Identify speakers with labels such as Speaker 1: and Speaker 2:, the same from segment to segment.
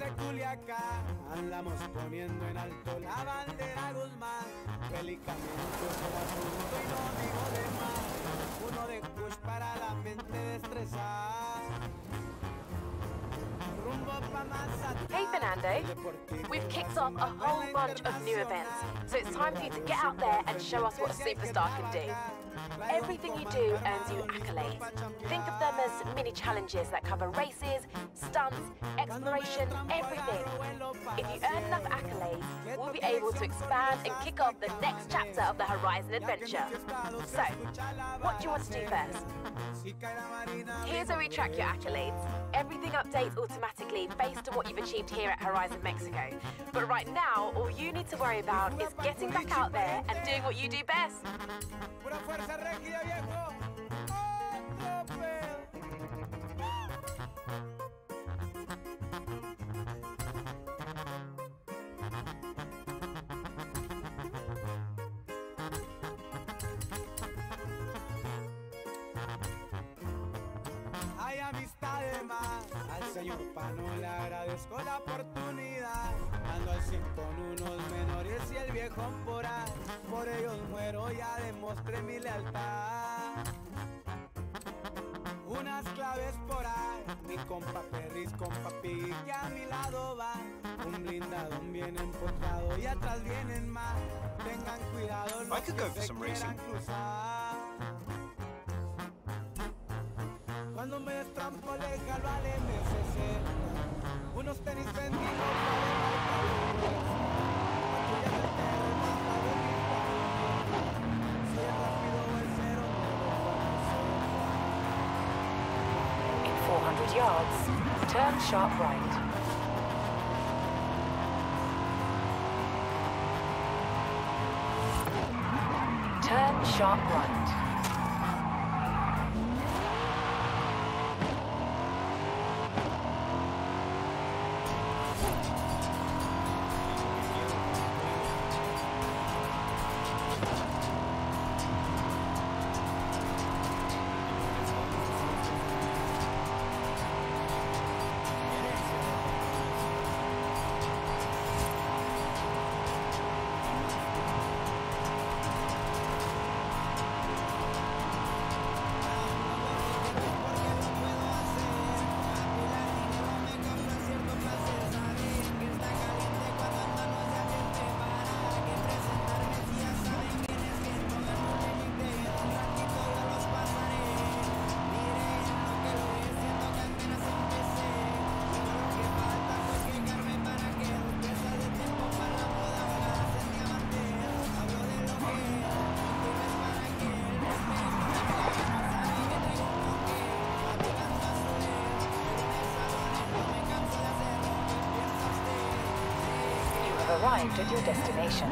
Speaker 1: de Culiacán, andamos poniendo en alto la bandera Guzmán. Bélicamente el asunto y no digo de más. Uno de push para la mente destrezada.
Speaker 2: Hey Fernando, we've kicked off a whole bunch of new events, so it's time for you to get out there and show us what a superstar can do. Everything you do earns you accolades. Think of them as mini challenges that cover races, stunts, exploration, everything. If you earn enough accolades, we'll be able to expand and kick off the next chapter of the Horizon adventure. So, what do you want to do first? Here's where we track your accolades. Everything updates automatically based on what you've achieved here at Horizon Mexico. But right now, all you need to worry about is getting back out there and doing what you do best.
Speaker 1: Hay amistad de más, al señor Pano le agradezco la oportunidad. Ando al 100 con unos menores y el viejo por ahí. Por ellos muero, ya demostré mi lealtad. Unas claves por ahí, mi compa Perris, compa Piggy, que a mi lado va. Un blindadón bien empotrado y atrás vienen más. Tengan cuidado los que se quieran cruzar. Cuando me destrampo le jalo al M60. Unos tenis vendidos
Speaker 2: In 400 yards, turn sharp right. Turn sharp right. Arrived at your destination.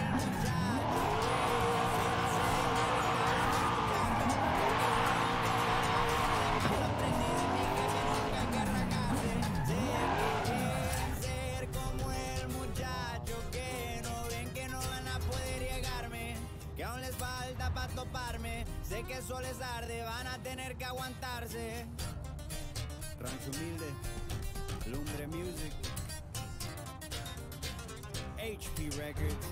Speaker 1: Ser como el muchacho que no ven que no van a poder llegarme, que aún les falta para toparme. Sé que eso les arde, van a tener que aguantarse. Rancho Humilde, Lumbre Music, HP Records.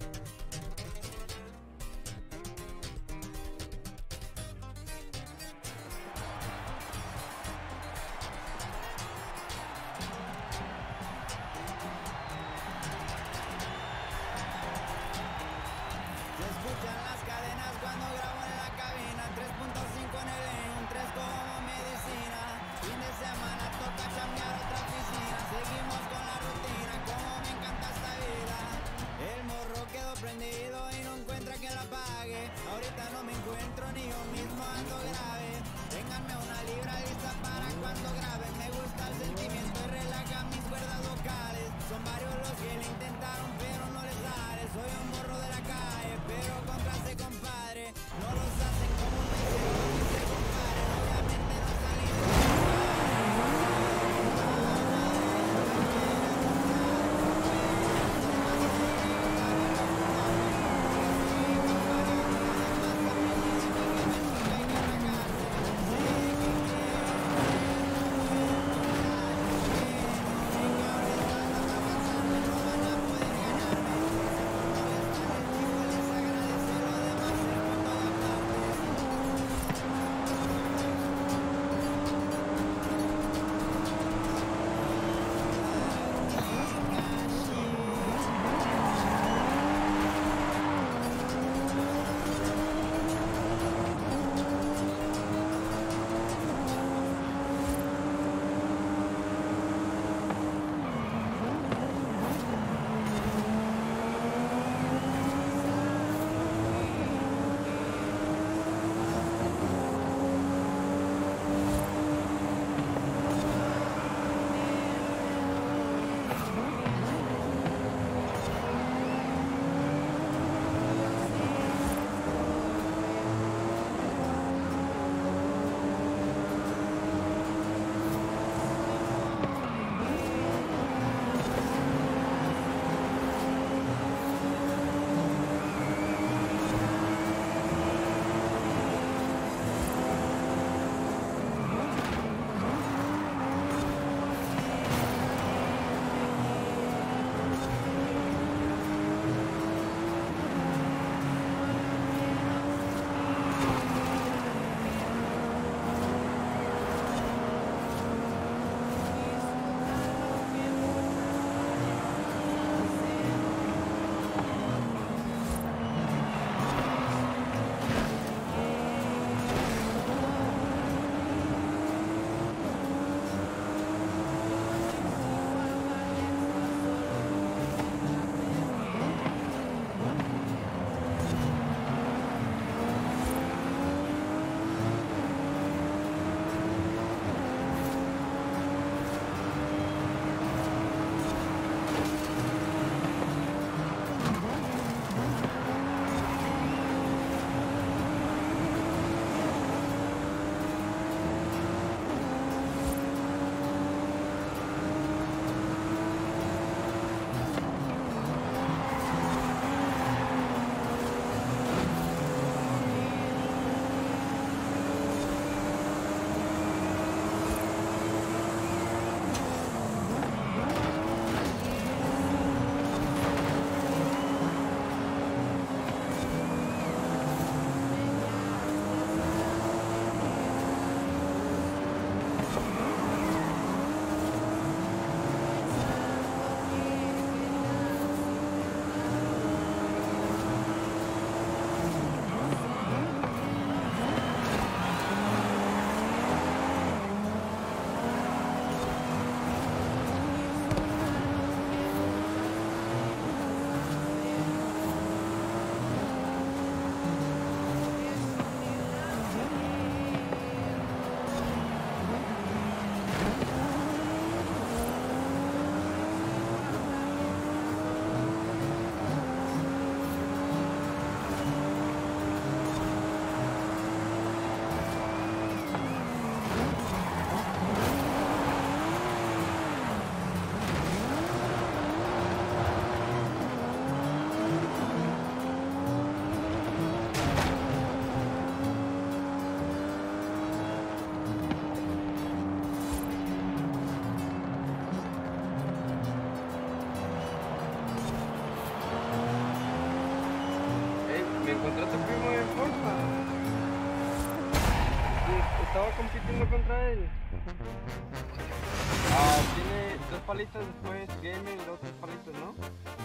Speaker 1: Se escuchan las cadenas cuando grabo en la cabina. 3.5 en el un 3 como medicina. Fin de semana toca cambiar otra oficina. Seguimos con la rutina, como me encanta esta vida. El morro
Speaker 3: estaba compitiendo contra él. Tiene 2 palitos después, Gamer y 2 palitos, ¿no?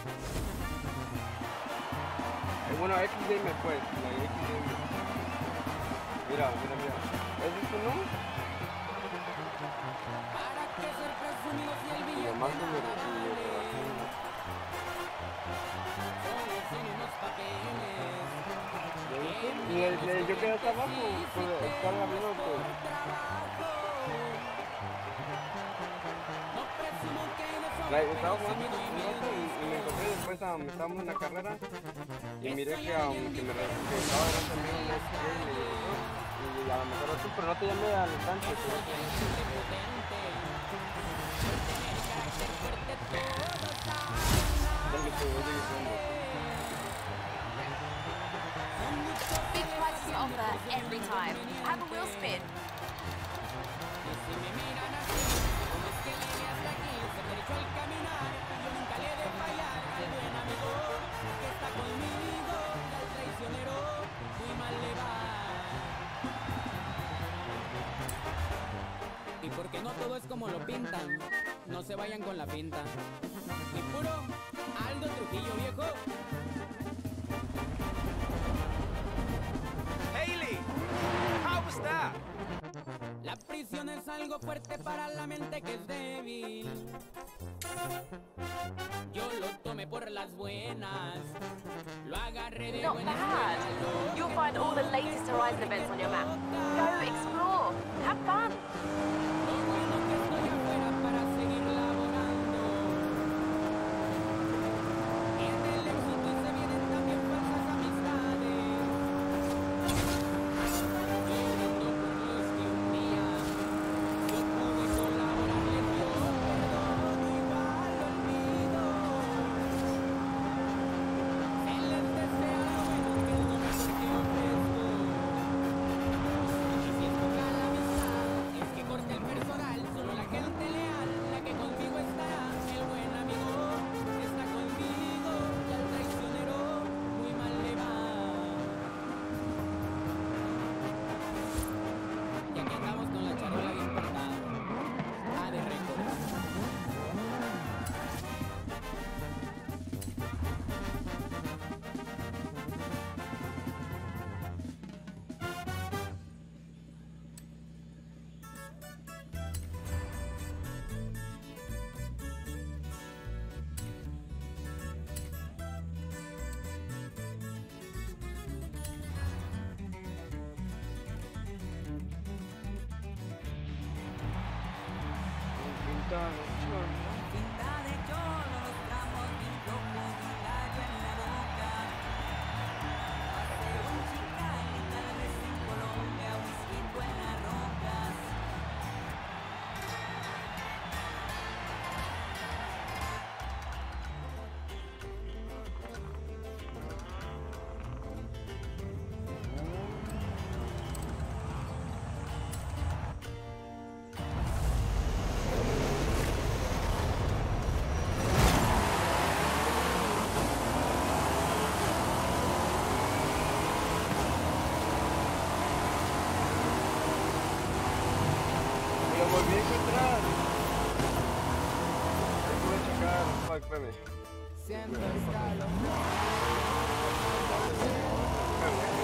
Speaker 3: Bueno, XDM pues, la XDM. Mira. ¿Es esto, no? Y además me yo quedé hasta abajo, por estar abriendo pues. Estaba jugando y me encontré después, estábamos en la carrera y miré que estaba delante mío un SG y a lo mejor tú, pero no te llamé al instante.
Speaker 2: Big prizes offer every time. Have a wheel spin.
Speaker 4: Y porque no todo es como lo pintan, no se vayan con la pinta. Y puro Aldo Trujillo, viejo.
Speaker 5: Hailey, how was that?
Speaker 4: La prisión es algo fuerte para la mente que es débil. Yo lo tomé por las buenas, lo agarré de
Speaker 2: Not
Speaker 4: buena
Speaker 2: bad. You'll find all the latest Horizon events on your map. Go explore. Have fun.
Speaker 4: Lo bueno que estoy afuera para seguir laborando. Viene el éxito y se vienen también falsas amistades. Llorando por los que un día yo pude colaborarles, yo perdono igual olvido. Se les desea lo bueno que es lo mejor que ofrezco. Y si es poca la amistad, es que corte el personal, solo la gente leal, la que conmigo estará. El buen amigo está conmigo y al traicionero muy mal le va. Y aquí andamos con la charola bien cortada. De récord.
Speaker 6: Pinta de cholo, los tramos de un crocodilayo en la boca. Paseo en Chicali, tal vez en Colombia, whisky en las rocas.
Speaker 3: Lo volví a encontrar. Voy a checar. Fuck, espérame.
Speaker 4: Siempre está lo
Speaker 3: Espérame.